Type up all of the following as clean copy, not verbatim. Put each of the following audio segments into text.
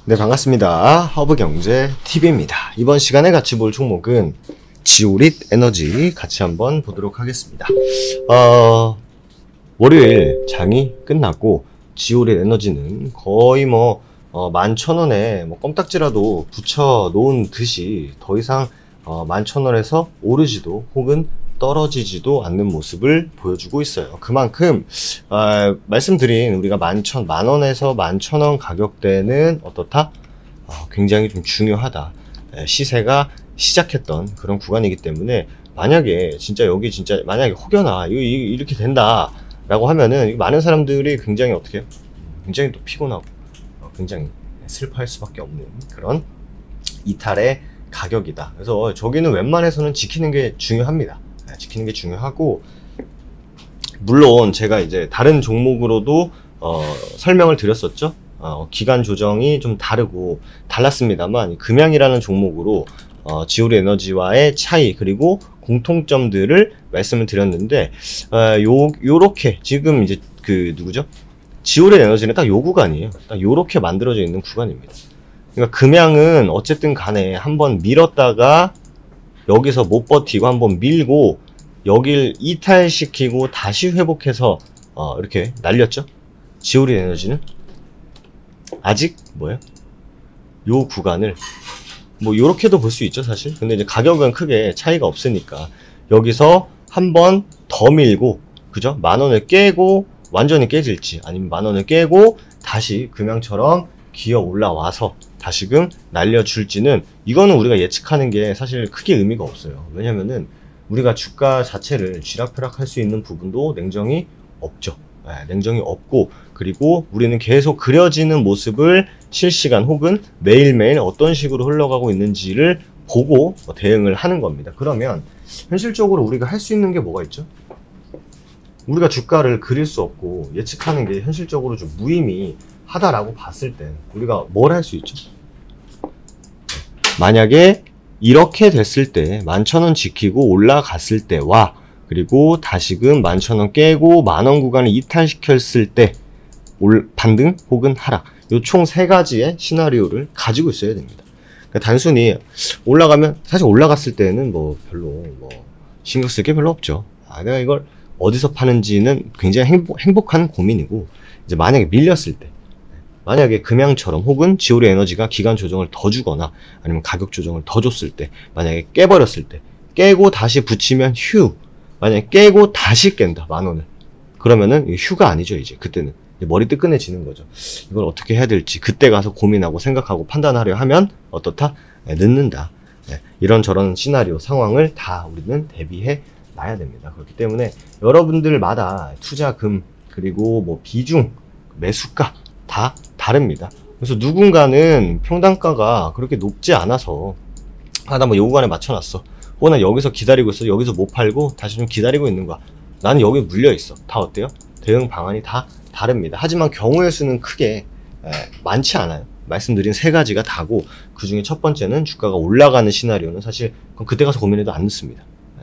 네, 반갑습니다. 허브경제TV입니다. 이번 시간에 같이 볼 종목은 지오릿 에너지 같이 한번 보도록 하겠습니다. 월요일 장이 끝났고 지오릿 에너지는 거의 11,000원에 껌딱지라도 붙여 놓은 듯이 더 이상 11,000원에서 오르지도 혹은 떨어지지도 않는 모습을 보여주고 있어요. 그만큼 말씀드린 우리가 만원에서 11,000원 가격대는 어떻다? 굉장히 좀 중요하다. 시세가 시작했던 그런 구간이기 때문에 만약에 진짜 여기 진짜 만약에 혹여나 이렇게 된다 라고 하면은 많은 사람들이 굉장히 어떻게 굉장히 또 피곤하고 굉장히 슬퍼할 수밖에 없는 그런 이탈의 가격이다. 그래서 저기는 웬만해서는 지키는 게 중요합니다. 지키는 게 중요하고, 물론 제가 이제 다른 종목으로도 설명을 드렸었죠. 기간 조정이 좀 달랐습니다만 금양이라는 종목으로 지오릿 에너지와의 차이 그리고 공통점들을 말씀을 드렸는데, 요렇게 지금 이제 누구죠? 지오릿 에너지는 딱 요 구간이에요. 딱 요렇게 만들어져 있는 구간입니다. 그러니까 금양은 어쨌든 간에 한번 밀었다가 여기서 못 버티고 한번 밀고 여길 이탈시키고 다시 회복해서 이렇게 날렸죠. 지오릿 에너지는 아직 요 구간을 요렇게도 볼 수 있죠, 사실. 근데 이제 가격은 크게 차이가 없으니까 여기서 한번 더 밀고, 그죠? 만원을 깨고 완전히 깨질지, 아니면 만원을 깨고 다시 금양처럼 기어 올라와서 다시금 날려줄지는, 이거는 우리가 예측하는 게 사실 크게 의미가 없어요. 왜냐면은 우리가 주가 자체를 쥐락펴락 할 수 있는 부분도 냉정히 없죠. 냉정히 없고, 그리고 우리는 계속 그려지는 모습을 실시간 혹은 매일매일 어떤 식으로 흘러가고 있는지를 보고 대응을 하는 겁니다. 그러면 현실적으로 우리가 할 수 있는 게 뭐가 있죠? 우리가 주가를 그릴 수 없고 예측하는 게 현실적으로 좀 무의미하다라고 봤을 때 우리가 뭘 할 수 있죠? 만약에 이렇게 됐을 때 11,000원 지키고 올라갔을 때와, 그리고 다시금 11,000원 깨고 만원 구간을 이탈시켰을 때 반등 혹은 하락, 요 총 세 가지의 시나리오를 가지고 있어야 됩니다. 그러니까 단순히 올라가면, 사실 올라갔을 때는 별로 신경 쓸 게 별로 없죠. 내가 이걸 어디서 파는지는 굉장히 행복한 고민이고, 이제 만약에 밀렸을 때, 만약에 금양처럼 혹은 지오릿 에너지가 기간 조정을 더 주거나 아니면 가격 조정을 더 줬을 때, 만약에 깨버렸을 때, 깨고 다시 붙이면 휴, 만약에 깨고 다시 깬다, 만원을, 그러면은 휴가 아니죠. 이제 그때는 머리 뜨끈해지는 거죠. 이걸 어떻게 해야 될지 그때 가서 고민하고 생각하고 판단하려 하면 어떻다? 늦는다. 이런저런 시나리오 상황을 다 우리는 대비해 놔야 됩니다. 그렇기 때문에 여러분들마다 투자금 그리고 비중, 매수가 다 다릅니다. 그래서 누군가는 평단가가 그렇게 높지 않아서 나 요 구간에 맞춰놨어, 혹은 난 여기서 기다리고 있어, 여기서 못 팔고 다시 좀 기다리고 있는 거야, 나는 여기 물려있어, 다 어때요? 대응 방안이 다 다릅니다. 하지만 경우의 수는 크게 많지 않아요. 말씀드린 세 가지가 다고, 그 중에 첫 번째는 주가가 올라가는 시나리오는 사실 그때 가서 고민해도 안 늦습니다.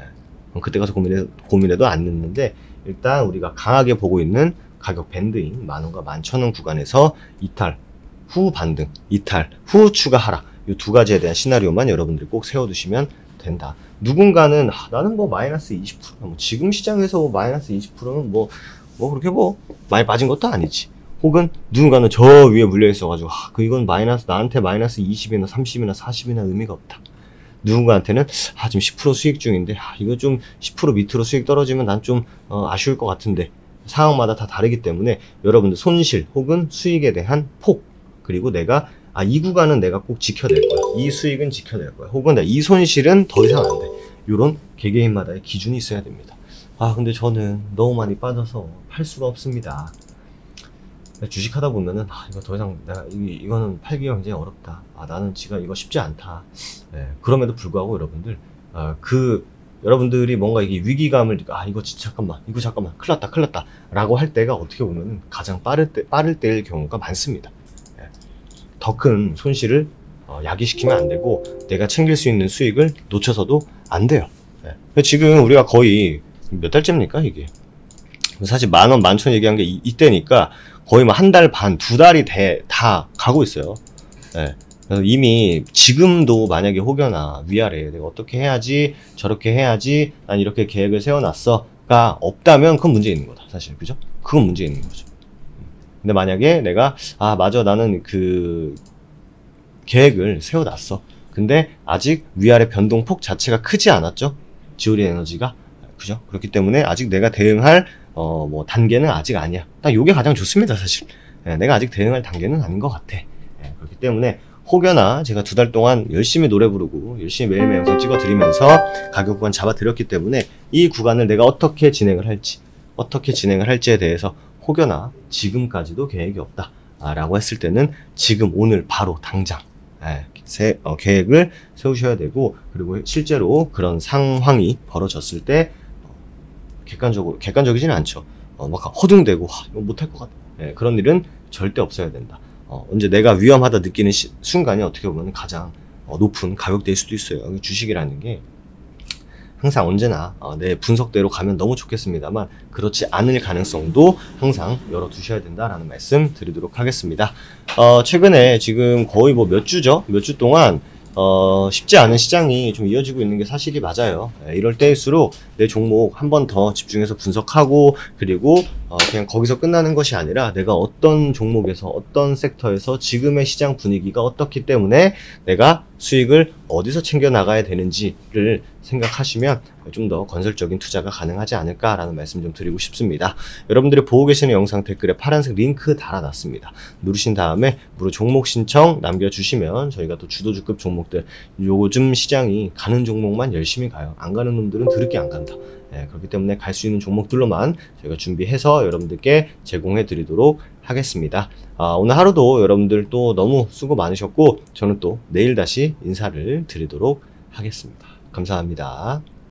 그때 가서 고민해도 안 늦는데, 일단 우리가 강하게 보고 있는 가격 밴드인 만원과 11,000원 구간에서 이탈 후 반등, 이탈 후 추가 하락, 이 두 가지에 대한 시나리오만 여러분들이 꼭 세워두시면 된다. 누군가는 나는 마이너스 20%, 지금 시장에서 마이너스 20%는 그렇게 많이 빠진 것도 아니지. 혹은 누군가는 저 위에 물려 있어가지고 이건 나한테 마이너스 20이나 30이나 40이나 의미가 없다. 누군가한테는 지금 10% 수익 중인데 이거 좀 10% 밑으로 수익 떨어지면 난 좀 아쉬울 것 같은데, 상황마다 다 다르기 때문에 여러분들 손실 혹은 수익에 대한 폭, 그리고 내가 이 구간은 내가 꼭 지켜낼 거야, 이 수익은 지켜낼 거야, 혹은 이 손실은 더 이상 안 돼, 이런 개개인마다의 기준이 있어야 됩니다. 근데 저는 너무 많이 빠져서 팔 수가 없습니다. 주식하다 보면은 이거 더 이상 이거는 팔기가 굉장히 어렵다, 나는 지금 이거 쉽지 않다. 그럼에도 불구하고 여러분들 여러분들이 뭔가 이게 위기감을 이거 잠깐만 큰일 났다 라고 할 때가 어떻게 보면 가장 빠를 때일 경우가 많습니다. 더 큰 손실을 야기시키면 안 되고, 내가 챙길 수 있는 수익을 놓쳐서도 안 돼요. 지금 우리가 거의 몇 달째입니까 이게? 사실 만원, 11,000 얘기한 게 이때니까 거의 한 달 반, 두 달이 다 가고 있어요. 예. 그래서 이미 지금도 만약에 혹여나 위아래 내가 어떻게 해야지, 저렇게 해야지, 난 이렇게 계획을 세워놨어가 없다면 그건 문제 있는 거다, 사실. 그죠? 그건 문제 있는 거죠. 근데 만약에 내가, 아, 맞아, 나는 그 계획을 세워놨어. 근데 아직 위아래 변동폭 자체가 크지 않았죠? 지오리 에너지가. 그죠? 그렇기 때문에 아직 내가 대응할, 뭐, 단계는 아직 아니야. 딱 요게 가장 좋습니다, 사실. 예, 내가 아직 대응할 단계는 아닌 것 같아. 예, 그렇기 때문에 혹여나 제가 2달 동안 열심히 노래 부르고 열심히 매일매일 영상 찍어 드리면서 가격 구간 잡아 드렸기 때문에 이 구간을 내가 어떻게 진행을 할지에 대해서 혹여나 지금까지도 계획이 없다 라고 했을 때는 지금 오늘 바로 당장 계획을 세우셔야 되고, 그리고 실제로 그런 상황이 벌어졌을 때 객관적이지는 않죠. 막 허둥대고 이거 못할 것 같아. 그런 일은 절대 없어야 된다. 언제 내가 위험하다 느끼는 순간이 어떻게 보면 가장 높은 가격대일 수도 있어요. 주식이라는 게 항상 언제나 내 분석대로 가면 너무 좋겠습니다만 그렇지 않을 가능성도 항상 열어두셔야 된다라는 말씀 드리도록 하겠습니다. 최근에 지금 거의 뭐 몇 주죠? 몇 주 동안 쉽지 않은 시장이 좀 이어지고 있는 게 사실이 맞아요. 이럴 때일수록 내 종목 한 번 더 집중해서 분석하고, 그리고 그냥 거기서 끝나는 것이 아니라 내가 어떤 종목에서 어떤 섹터에서 지금의 시장 분위기가 어떻기 때문에 내가 수익을 어디서 챙겨 나가야 되는지를 생각하시면 좀 더 건설적인 투자가 가능하지 않을까라는 말씀 좀 드리고 싶습니다. 여러분들이 보고 계시는 영상 댓글에 파란색 링크 달아놨습니다. 누르신 다음에 무료 종목 신청 남겨주시면 저희가 또 주도주급 종목들, 요즘 시장이 가는 종목만 열심히 가요. 안 가는 놈들은 드럽게 안 간다. 그렇기 때문에 갈 수 있는 종목들로만 저희가 준비해서 여러분들께 제공해 드리도록 하겠습니다. 오늘 하루도 여러분들 또 너무 수고 많으셨고, 저는 또 내일 다시 인사를 드리도록 하겠습니다. 감사합니다.